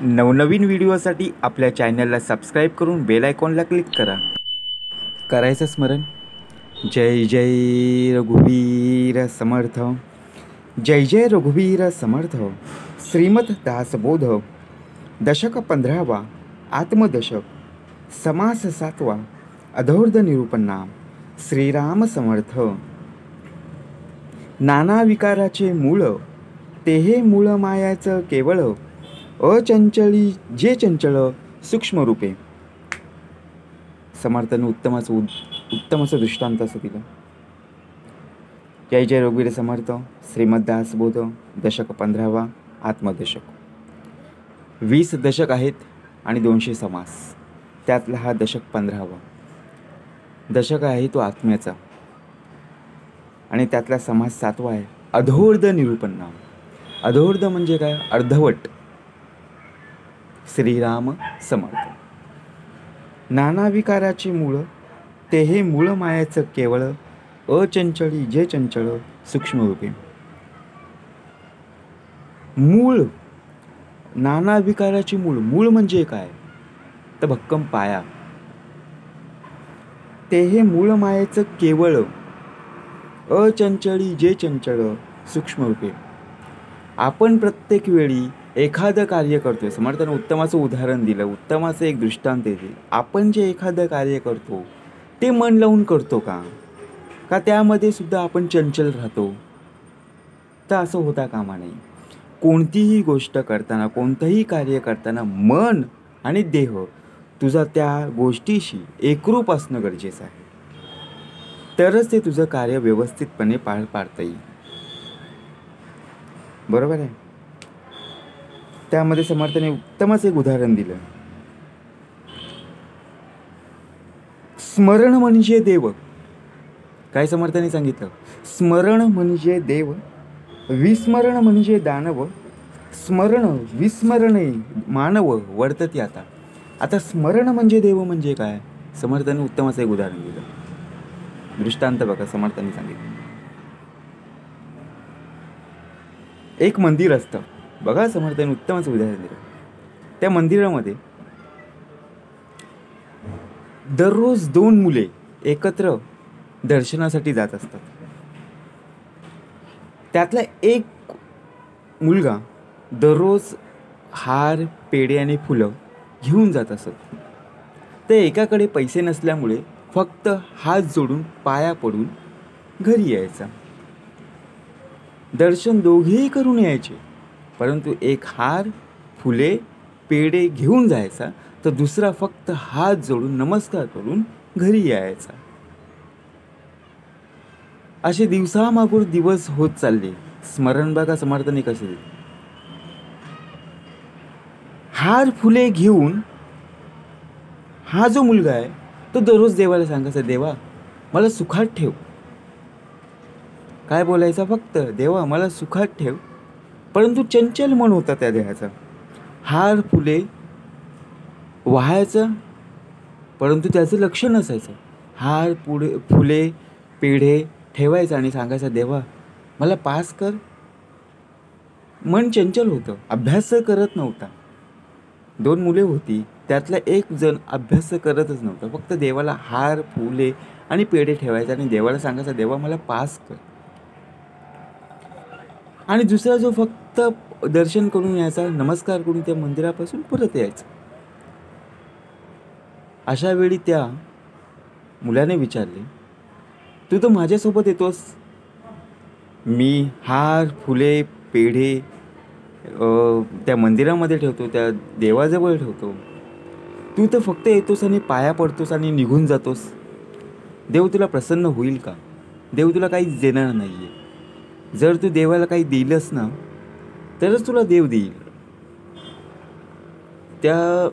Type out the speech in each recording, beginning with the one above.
नवनवीन व्हिडिओसाठी आपल्या चॅनलला सबस्क्राईब करून बेल आयकॉनला क्लिक करा. करायचं स्मरण. जय जय रघुवीर समर्थ. जय जय रघुवीर समर्थ. श्रीमद दासबोध. दशक 15वा. आत्मदशक. समास 7वा. अधोर्ध निरूपण. श्रीराम समर्थ. नाना विकाराचे मूळ तेहे मूळ मायाचं केवळ. अचंचळी जे चंचळ सूक्ष्म रूपे. समर्थाने उत्तम असं दृष्टांत असं दिलं. जय जय रघुवीर समर्थ. श्रीमद दासबोध. दशक 15वा. आत्मदशक. 20 दशक आहेत आणि 200 समास. त्यातला हा दशक 15वा दशक आहे तो आत्म्याचा, आणि त्यातला समास 7वा आहे अधोर्ध निरूपण. अधोर्ध म्हणजे काय? अर्धवट. श्रीराम समर्थ. नाना विकाराचे मूळ तेहे मूळ मायाचं केवळ. अचंचळी जे चंचळ सूक्ष्म रूपे. मूळ. नाना विकाराचे मूळ. मूळ म्हणजे काय? तर भक्कम पाया. तेहे मूळ मायेचं केवळ. अचंचळी जे चंचळ सूक्ष्म रूपे. आपण प्रत्येक वेळी एखादं कार्य करतोय. समर्थाने उत्तमाचं उदाहरण दिलं, उत्तमाचं एक दृष्टांत दिले. आपण जे एखादं कार्य करतो ते मन लावून करतो का त्यामध्ये सुद्धा आपण चंचल राहतो? तर असं होता कामा नये. कोणतीही गोष्ट करताना, कोणतंही कार्य करताना मन आणि देह तुझा त्या गोष्टीशी एकरूप असणं गरजेचं आहे. तरच ते तुझं कार्य व्यवस्थितपणे पार पाडता येईल. बरोबर आहे. त्यामध्ये समर्थाने उत्तमच एक उदाहरण दिलं. स्मरण म्हणजे देव. काय समर्थाने सांगितलं? स्मरण म्हणजे देव, विस्मरण म्हणजे दानव, स्मरण विस्मरणे मानव वर्तते आता. आता स्मरण म्हणजे देव म्हणजे काय? समर्थाने उत्तमच एक उदाहरण दिलं. दृष्टांत बघा. समर्थाने सांगितलं एक मंदिर असतं. बघा, समर्थाने उत्तमच उदाहरण दिलं. त्या मंदिरामध्ये दररोज 2 मुले एकत्र दर्शनासाठी जात असतात. त्यातला एक मुलगा दररोज हार, पेढे आणि फुलं घेऊन जात असत. ते एकाकडे पैसे नसल्यामुळे फक्त हात जोडून पाया पडून घरी यायचा. दर्शन दोघेही करून यायचे, परंतु एक हार, फुले, पेढे घेऊन जायचा, तर दुसरा फक्त हात जोडून नमस्कार करून घरी यायचा. असे दिवसामागून दिवस होत चालले. स्मरण बघा समर्थाने कसे दिले. हार, फुले घेऊन हा जो मुलगा आहे तो दररोज देवाला सांगायचा, देवा मला सुखात ठेव. काय बोलायचा? फक्त देवा मला सुखात ठेव. परंतु चंचल मन होता त्या देहाचा. हार, फुले वाहायचं, परंतु त्याचं लक्ष नसायचं. हार, फुले, पेढे ठेवायचं आणि सांगायचं, देवा मला पास कर. मन चंचल होतं. अभ्यास करत नव्हता. 2 मुले होती, त्यातला एक जण अभ्यास करतच नव्हता. फक्त देवाला हार, फुले आणि पेढे ठेवायचे आणि देवाला सांगायचा, देवा मला पास कर. आणि दुसरा जो फक्त दर्शन करून यायचा, नमस्कार करून त्या मंदिरापासून परत यायचा. अशा वेळी त्या मुलाने विचारले, तू तर माझ्यासोबत येतोस. मी हार, फुले, पेढे त्या मंदिरामध्ये ठेवतो, त्या देवाजवळ ठेवतो. तू तर फक्त येतोस आणि पाया पडतोस आणि निघून जातोस. देव तुला प्रसन्न होईल का? देव तुला काहीच देणार नाही आहे. जर तू देवाला काही दिलंस ना, तरच तुला देव देईल. त्या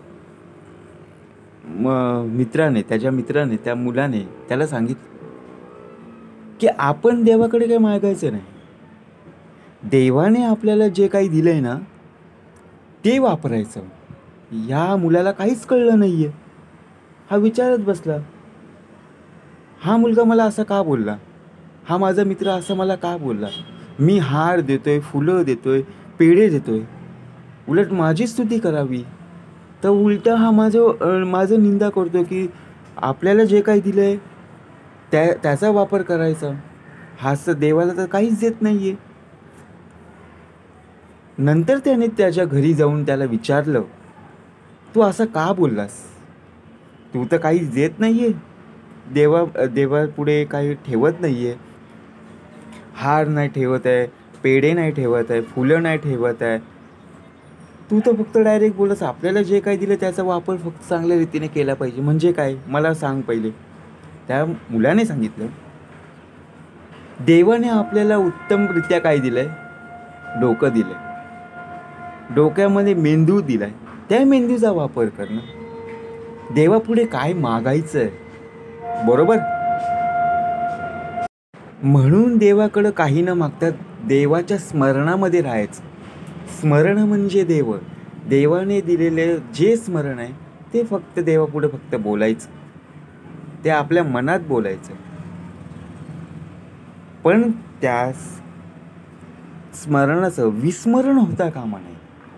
त्याच्या मित्राने, त्या मुलाने त्याला सांगितलं की आपण देवाकडे काही मागायचं नाही. देवाने आपल्याला जे काही दिलंय ना ते वापरायचं. या मुलाला काहीच कळलं नाहीये. हा विचारत बसला, हा मुलगा मला असं का बोलला? हा माझा मित्र असं मला का बोलला? मी हार देतोय, फुलं देतोय, पेढे देतोय, उलट माझी स्तुती करावी. तर उलटा हा माझं निंदा करतो की आपल्याला जे काही दिलं आहे त्याचा वापर करायचा. हाच तर देवाला तर काहीच देत नाही आहे. नंतर त्याने त्याच्या घरी जाऊन त्याला विचारलं, तू असं का बोललास? तू तर काहीच देत नाही आहे, देवापुढे काही ठेवत नाही आहे. हार नाही ठेवत आहे, पेढे नाही ठेवत आहे, फुलं नाही ठेवत आहे. तू तर फक्त डायरेक्ट बोलस आपल्याला जे काही दिलं त्याचा वापर फक्त चांगल्या रीतीने केला पाहिजे. म्हणजे काय मला सांग पहिले. त्या मुलाने सांगितलं, देवाने आपल्याला उत्तमरित्या काय दिलंय? डोकं दिलंय, डोक्यामध्ये मेंदू दिलाय. त्या मेंदूचा वापर करणं. देवापुढे काय मागायचं आहे, बरोबर? म्हणून देवाकडं काही न मागता देवाच्या स्मरणामध्ये राहायचं. स्मरण म्हणजे देवाने दिलेले जे स्मरण आहे ते फक्त देवापुढे फक्त बोलायचं. ते आपल्या मनात बोलायचं. पण त्या स्मरणाचं विस्मरण होता कामा नये.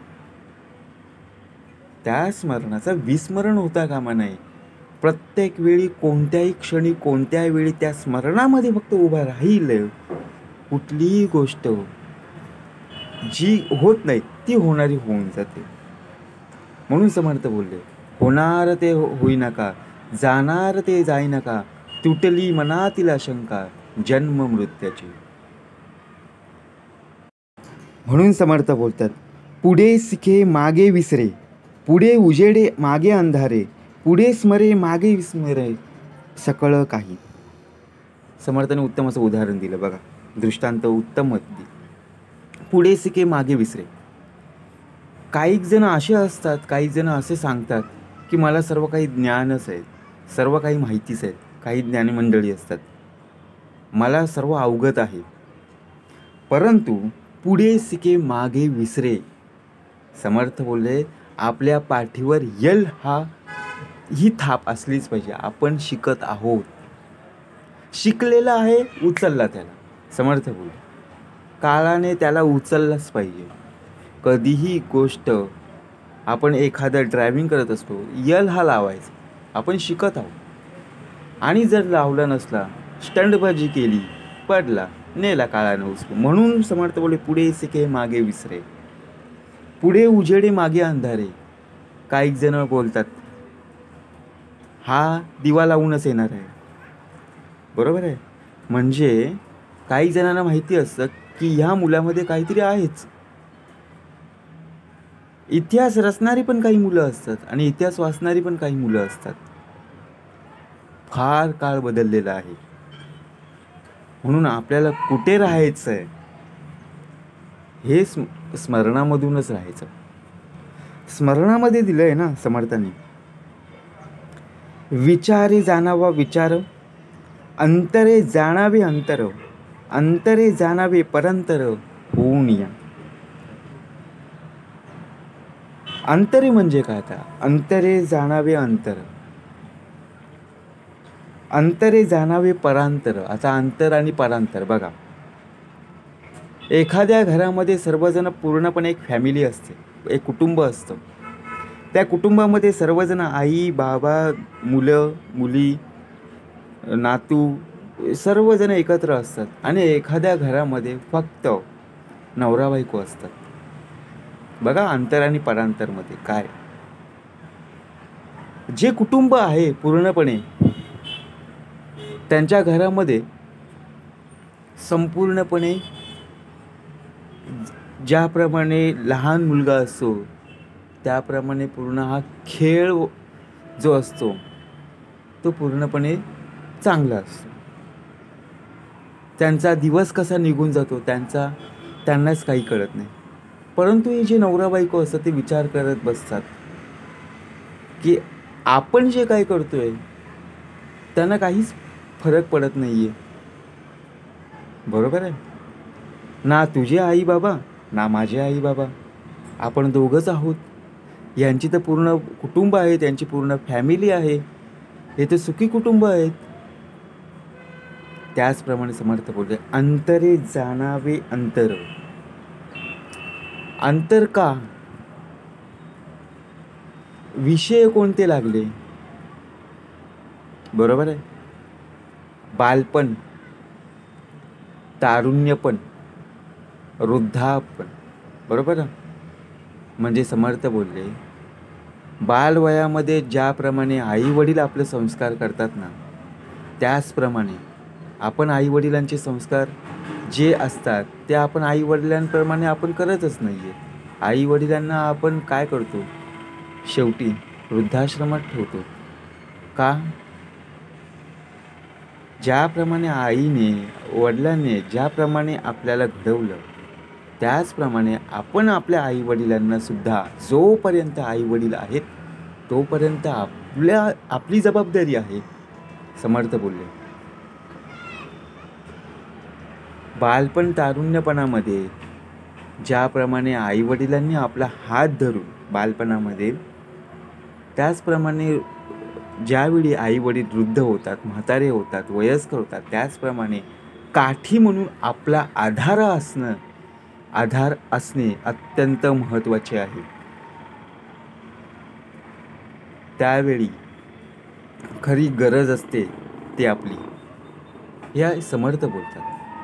त्या स्मरणाचं विस्मरण होता कामा नये. प्रत्येक वेळी कोणत्याही क्षणी कोणत्याही वेळी त्या स्मरणामध्ये फक्त उभा राहील. कुठलीही गोष्ट जी होत नाही ती होणारी होऊन जाते. म्हणून समर्थ बोलले, होणार ते होई नका, जाणार ते जाई नका, तुटली मनातील आशंका जन्म मृत्यूची. म्हणून समर्थ बोलतात, पुढे सिखे मागे विसरे, पुढे उजेडे मागे अंधारे, पुढे स्मरे मागे विस्मरे सकळ काही. समर्थाने उत्तम असं उदाहरण दिलं बघा, दृष्टांत उत्तम दिली. पुढे सिके मागे विसरे. काही जण असे असतात, काही जण असे सांगतात की मला सर्व काही ज्ञानच आहे, सर्व काही माहितीच आहे. काही ज्ञानी मंडळी असतात, मला सर्व अवगत आहे. परंतु पुढे सिके मागे विसरे. समर्थ बोलले, आपल्या पाठीवर यल ही थाप असलीच पाहिजे. आपण शिकत आहोत, शिकलेला आहे, उचलला त्याला. समर्थ बोलले, काळाने त्याला उचललाच पाहिजे. कधीही गोष्ट आपण एखादं ड्रायव्हिंग करत असतो, यल हा लावायचा. आपण शिकत आहोत. आणि जर लावला नसला, स्टंटबाजी केली, पडला, नेला काळाने उचलून. म्हणून समर्थ बोलले, पुढे सिके मागे विसरे, पुढे उजेडे मागे अंधारे. काही जण बोलतात हा दिवा लावूनच येणार आहे, बरोबर आहे. म्हणजे काही जणांना माहिती असतं की ह्या मुलामध्ये काहीतरी आहेच. इतिहास रचणारी पण काही मुलं असतात आणि इतिहास वाचणारी पण काही मुलं असतात. फार काळ बदललेला आहे. म्हणून आपल्याला कुठे राहायचं आहे हे स्मरणामधूनच राहायचं. स्मरणामध्ये दिलंय ना समर्थांनी, विचारे जाणावा विचार, अंतरे जाणावे अंतर, अंतरे जाणावे परांतर होऊन या. अंतरे म्हणजे काय? आता अंतरे जाणावे अंतर, अंतरे जाणावे परांतर. आता अंतर आणि परांतर बघा, एखाद्या घरामध्ये सर्वजण पूर्णपणे एक फॅमिली असते, एक कुटुंब असतं. त्या कुटुंबामध्ये सर्वजण आई बाबा मुलं मुली नातू सर्वजण एकत्र असतात. आणि एखाद्या घरामध्ये फक्त नवरा बायको असतात. बघा अंतर आणि परांतरमध्ये काय. जे कुटुंब आहे पूर्णपणे, त्यांच्या घरामध्ये संपूर्णपणे ज्याप्रमाणे लहान मुलगा असतो त्याप्रमाणे पूर्ण हा खेळ जो असतो तो पूर्णपणे चांगला असतो. त्यांचा दिवस कसा निघून जातो त्यांनाच काही कळत नाही. परंतु हे जे नवरा बायको असतात ते विचार करत बसतात की आपण जे काय करतोय त्यांना काहीच फरक पडत नाही आहे, बरोबर आहे ना. तुझे आई बाबा ना माझे आई बाबा, आपण दोघंच आहोत. यांची तर पूर्ण कुटुंब आहे, त्यांची पूर्ण फॅमिली आहे, हे तर सुखी कुटुंब आहेत. त्याचप्रमाणे समर्थ बोलते, अंतरे जाणावे अंतर. अंतर का? विषय कोणते लागले? बरोबर आहे. बालपण, तारुण्यपण, वृद्धापण. बरोबर ना? म्हणजे समर्थ बोलले, बालवयामध्ये ज्याप्रमाणे आई वडील आपले संस्कार करतात ना, त्याचप्रमाणे आपण आईवडिलांचे संस्कार जे असतात ते आपण आईवडिलांप्रमाणे आपण करतच नाही आहे. आईवडिलांना आपण काय करतो? शेवटी वृद्धाश्रमात ठेवतो. का? ज्याप्रमाणे आईने, वडिलांनी ज्याप्रमाणे आपल्याला घडवलं, त्याचप्रमाणे आपण आपल्या आईवडिलांना सुद्धा, जोपर्यंत आईवडील आहेत तोपर्यंत आपली जबाबदारी आहे. समर्थ बोलले, बालपण तारुण्यपणामध्ये ज्याप्रमाणे आईवडिलांनी आपला हात धरून बालपणामध्ये, त्याचप्रमाणे ज्यावेळी आईवडील वृद्ध होतात, म्हातारे होतात, वयस्कर होतात, त्याचप्रमाणे काठी म्हणून आपला आधार असणे अत्यंत महत्त्वाचे आहे. त्यावेळी खरी गरज असते ते आपली. या समर्थ बोलतात,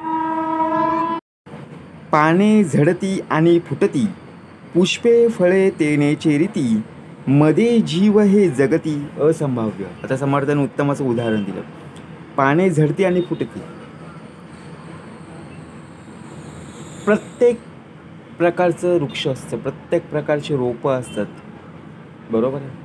पाने झडती आणि फुटती, पुष्पे फळे तेनेची रीती, मध्ये जीव हे जगती असंभाव्य. आता समर्थाने उत्तम असं उदाहरण दिलं. पाने झडती आणि फुटती. प्रत्येक प्रकारचं वृक्ष असतं, प्रत्येक प्रकारचे रोपं असतात. बरोबर आहे.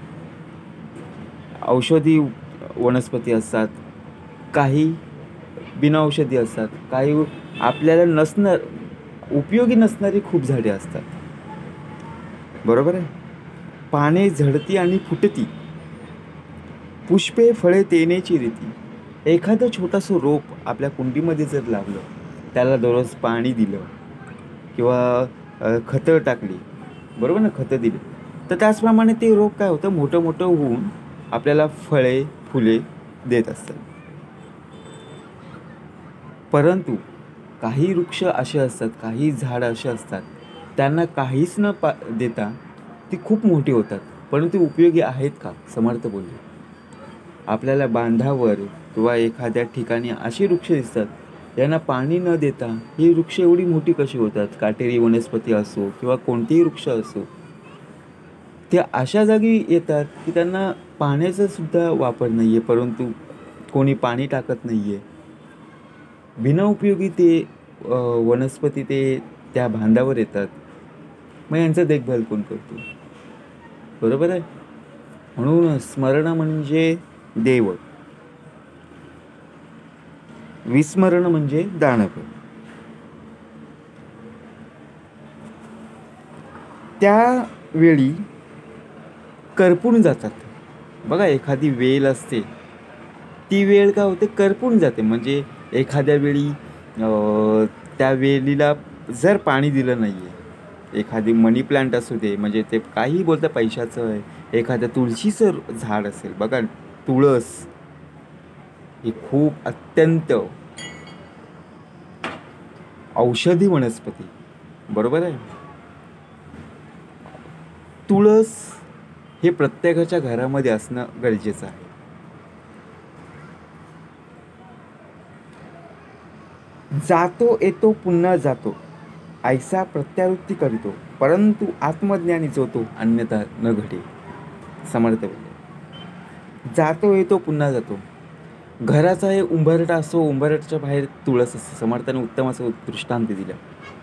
औषधी वनस्पती असतात, काही बिनऔषधी असतात, काही आपल्याला उपयोगी नसणारी खूप झाडे असतात. बरोबर आहे. पाने झडती आणि फुटती, पुष्पे फळे तेनेची रीती. एखादं छोटंसं रोप आपल्या कुंडीमध्ये जर लावलं, त्याला दररोज पाणी दिलं किंवा खतं टाकली, बरोबर ना, खतं दिली, तर त्याचप्रमाणे ते रोप काय होतं, मोठं मोठं होऊन आपल्याला फळे फुले देत असतात. परंतु काही वृक्ष असे असतात, काही झाडं असे असतात, त्यांना काहीच न देता ती खूप मोठी होतात, परंतु उपयोगी आहेत का? समर्थ बोलले, आपल्याला बांधावर किंवा एखाद्या ठिकाणी अशी वृक्ष दिसतात, यांना पाणी न देता ही वृक्ष एवढी मोठी कशी होतात? काटेरी वनस्पती असो किंवा कोणतेही वृक्ष असो, ते अशा जागी येतात की त्यांना पाण्याचा सुद्धा वापर नाही आहे, परंतु कोणी पाणी टाकत नाही आहे. बिनउपयोगी ते वनस्पती त्या बांधावर येतात. मग यांचं देखभाल कोण करतो? बरोबर आहे. म्हणून स्मरण म्हणजे देव, विस्मरण म्हणजे दानव. त्यावेळी करपून जातात. बघा, एखादी वेल असते, ती वेल काय होते? करपून जाते. म्हणजे एखाद्या वेळी त्या वेलीला जर पाणी दिलं नाही आहे, एखादी मनी प्लांट असू दे, म्हणजे ते काही बोलतं पैशाचं आहे, एखाद्या तुळशीचं झाड असेल, बघा तुळस ही खूप अत्यंत औषधी वनस्पती. बरोबर आहे. तुळस हे प्रत्येकाच्या घरामध्ये असणं गरजेचं आहे. जातो येतो पुन्हा जातो, ऐसा प्रत्यावृत्ती करीतो, परंतु आत्मज्ञानी जोतो अन्यथा न घडे. समर्थ बोलले, जातो येतो पुन्हा जातो. घराचा हे उंबरठा असो, उंबरठ्याच्या बाहेर तुळस असते. समर्थाने उत्तम असं दृष्टांत दिलं.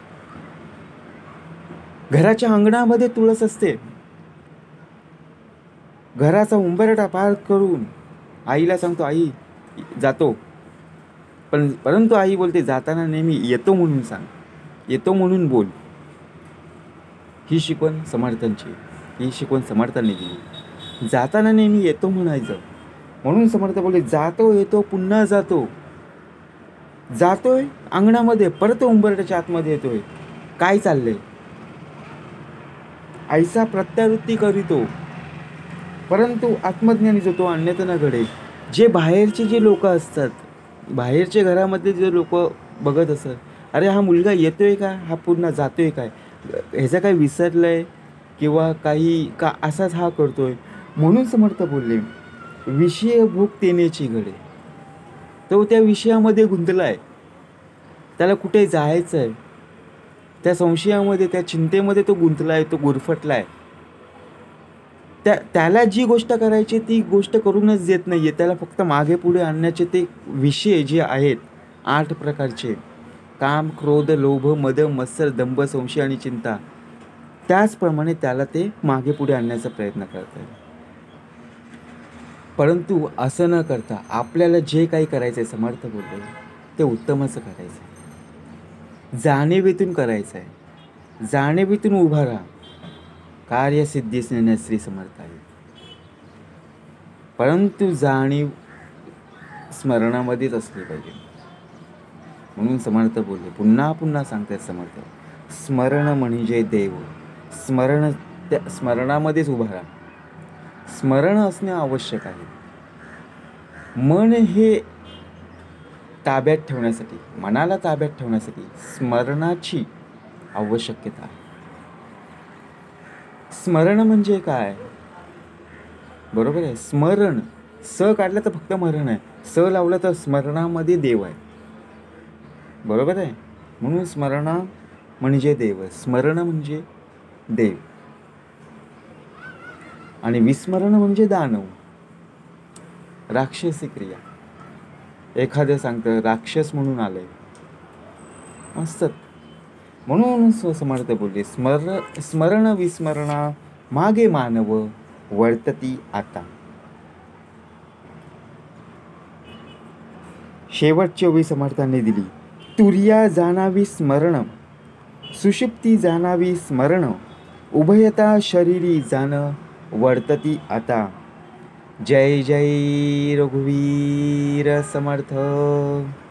घराच्या अंगणामध्ये तुळस असते. घराचा उंबरठा पार करून आईला सांगतो, आई जातो, परंतु आई बोलते, जाताना नेहमी येतो म्हणून सांग, येतो म्हणून बोल. ही शिकवण समर्थांची, ही शिकवण समर्थांनी दिली. जाताना नेहमी येतो म्हणायचं. म्हणून समर्थ बोलले, जातो येतो पुन्हा जातो. जातोय अंगणामध्ये, परत उंबरठ्याच्या आतमध्ये येतोय. काय चाललंय? ऐसा प्रत्यावृत्ती करीतो, परंतु आत्मज्ञानी जो तो अन्यथा न घडे. जे बाहेरचे जे लोक असतात, बाहेरच्या घरामध्ये जे लोक बघत असतात, अरे हा मुलगा येतोय का, हा पुन्हा जातोय काय, ह्याचं काय विसरलंय, किंवा काही का असाच हा करतोय. म्हणून समर्थ बोलले, विषय भोग तेनेची घडे. तो त्या विषयामध्ये गुंतला आहे, त्याला कुठे जायचं आहे, त्या संशयामध्ये, त्या चिंतेमध्ये तो गुंतला आहे, तो गुरफटला आहे. त्याला जी गोष्ट करायची ती गोष्ट करूनच देत नाही आहे. त्याला फक्त मागे पुढे आणण्याचे ते विषय जे आहेत 8 प्रकारचे, काम, क्रोध, लोभ, मद, मत्सर, दंभ, संशय आणि चिंता, त्याचप्रमाणे त्याला ते मागे पुढे आणण्याचा प्रयत्न करत आहे. परंतु असं न करता आपल्याला जे काही करायचं आहे, समर्थ बोलले, ते उत्तमच करायचं आहे, जाणीवेतून करायचं आहे. जाणीवेतून उभा राहा. कार्यसिद्धीस नेण्यास श्री समर्थ आहे. परंतु जाणीव स्मरणामध्येच असली पाहिजे. म्हणून समर्थ बोलले, पुन्हा पुन्हा सांगतात समर्थ, स्मरण म्हणजे देव. त्या स्मरणामध्येच उभा राहा. स्मरण असणे आवश्यक आहे. मन हे ताब्यात ठेवण्यासाठी, मनाला ताब्यात ठेवण्यासाठी स्मरणाची आवश्यकता आहे. स्मरण म्हणजे काय? बरोबर आहे. स्मरण, स काढलं तर फक्त मरण आहे, स लावलं तर स्मरणामध्ये देव आहे. बरोबर आहे. म्हणून स्मरणा म्हणजे देव, स्मरण म्हणजे देव, आणि विस्मरण म्हणजे दानव, राक्षसी क्रिया. एखादं सांगतं राक्षस म्हणून आलंय, मस्त. म्हणून समर्थ बोलले, स्मरण विस्मरणा मागे मानव वर्तती आता. शेवटची ओवी समर्थांनी दिली, तुर्या जाणावी स्मरण, सुषुप्ती जाणावी स्मरण, उभयता शरीरी जाण वर्तती आता. जय जय रघुवीर समर्थ.